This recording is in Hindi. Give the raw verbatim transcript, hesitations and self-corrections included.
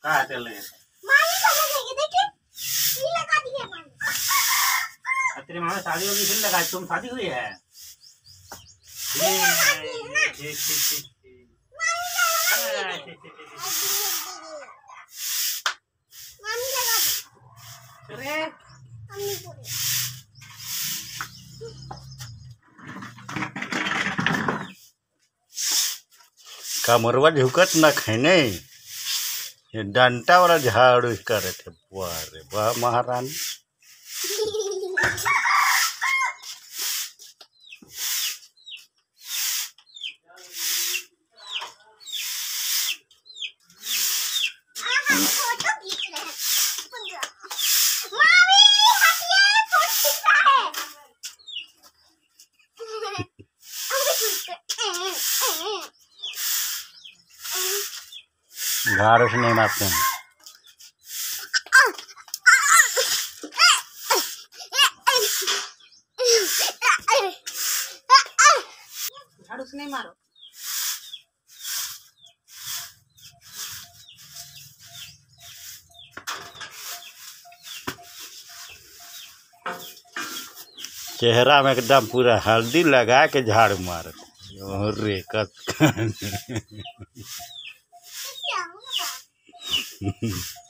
कहाँ चल रहे थे? तेरी माँ शादी होगी फिर लगा, तुम शादी हुई है? ठीक ठीक ठीक कमरवा झुकत न खैने ये डंटा वाला झाड़ू करे थे। वाह रे वाह महारानी। झाड़ू से नहीं मारते हैं। झाड़ू से नहीं मारो। चेहरा में एकदम पूरा हल्दी लगा के झाड़ू मार रे कत